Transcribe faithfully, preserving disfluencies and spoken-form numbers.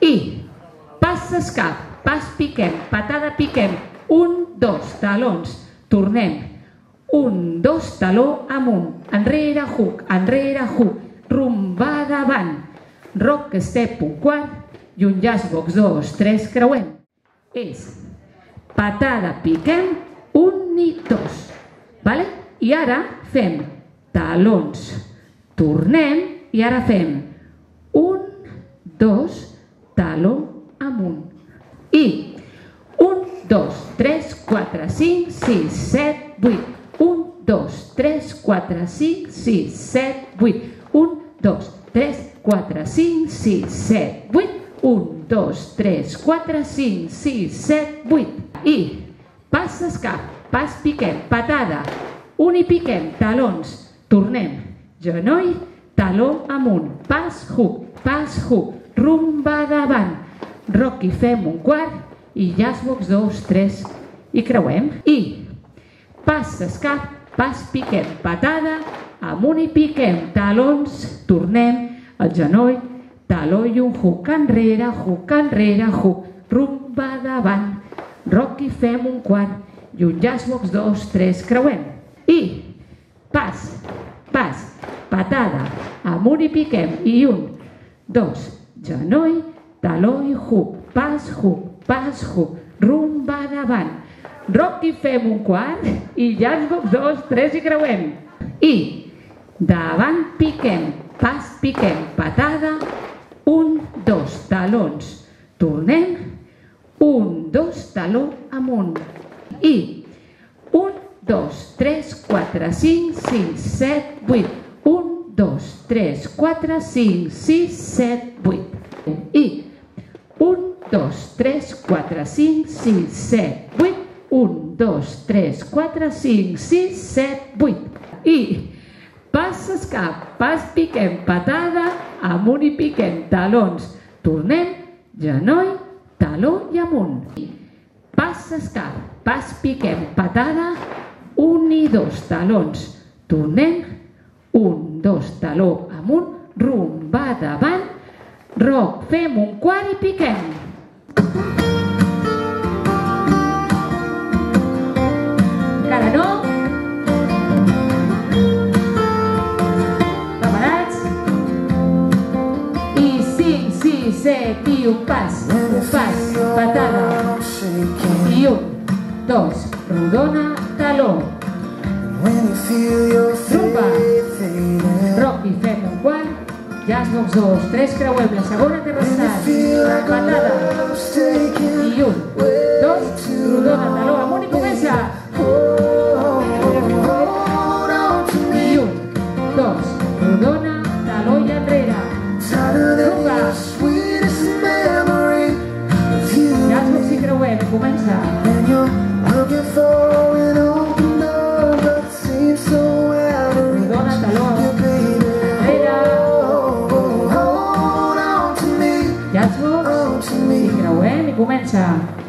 I pas escap, pas piquem, patada piquem, un, dos, talons, tornem, un, dos, taló amunt, enrere, hook, enrere, hook, rumba davant, rock, step, un quart, i un jazz box, dos, tres, creuem. És patada, piquem, un i dos. Vale? I ara fem talons, tornem, i ara fem un, dos, taló amunt. I un, dos, tres, quatre, cinc, sis, set, vuit. un, dos, tres, quatre, cinc, sis, set, vuit. un, dos, tres, quatre, cinc, sis, set, vuit. un, dos, tres, quatre, cinc, sis, set, vuit. I pas escap, pas piquem, patada, un i piquem, talons, tornem, genoll, taló amunt, pas, hook, pas, hook, rumba davant, rock i fem un quart, i jazz box, dos, tres, i creuem. I pas, escap, pas, piquem, patada, amunt i piquem, talons, tornem, el genoll, taló i un hook enrere, hook enrere, hook, rumba davant, rock i fem un quart, i un jazz box, dos, tres, creuem. I pas, pas, patada, amunt i piquem, i un, dos, genoll, taló i hook, pas, hook, pas, hook, rumba davant, rock i fem un quart, i jazz box, dos, tres, i creuem. I davant piquem, pas, piquem, patada, un, dos, talons, tornem, un, dos, taló amunt. I un, dos, tres, quatre, cinc, sis, set, vuit. un, dos, tres, quatre, cinc, sis, set, vuit. I un, dos, tres, quatre, cinc, sis, set, vuit. un, dos, tres, quatre, cinc, sis, set, vuit. I pas, escap, pas, piquem, patada, amunt i piquem, talons, tornem, genoll, taló i amunt. I pas, escap, pas, piquem, patada, un i dos, talons, tornem, un, dos, taló amunt, rumba davant, rock, fem un quart i piquem. Encara no? Preparats? I cinc, sis, set, i un pas, un pas, patada. I un, dos, rodona, taló. Rumba. Rock i fem un quart, jazz box, dos, tres, creuem la segona terrassat, patada, i un, dos, rodona, taló, amunt i comença. I un, dos, rodona, taló i enrere. Rumba. Jazz box i creuem, comença. Rodona, taló, jazz box i creuem i comença.